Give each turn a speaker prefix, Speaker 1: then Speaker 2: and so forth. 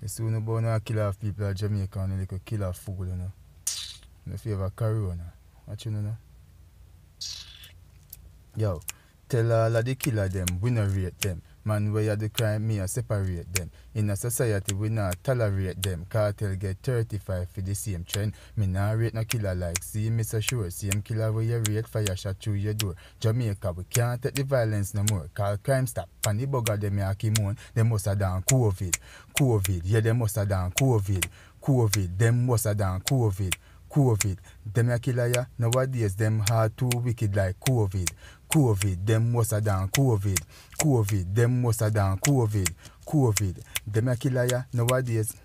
Speaker 1: You see, no born a kill off people at Jamaica and a little kill off fool, you know. In the favor of Corona. What you know? Yo, tell all of the killer them, we no rate them. Man, where you the crime, me a separate them. In a society, we not tolerate them. Cartel get 35 for the same trend. Me not rate no killer like, see me so sure. Same killer where you rate, fire shot through your door. Jamaica, we can't take the violence no more. Call crime stop. Pan the bugger them a Kimon, they must have done COVID. COVID, yeah, they must have done COVID. COVID, them must have done COVID. COVID, them a killer ya. Nowadays, them hard too wicked like COVID. COVID, them must have done COVID. COVID, them must have done COVID. COVID, them a killer ya. Nowadays.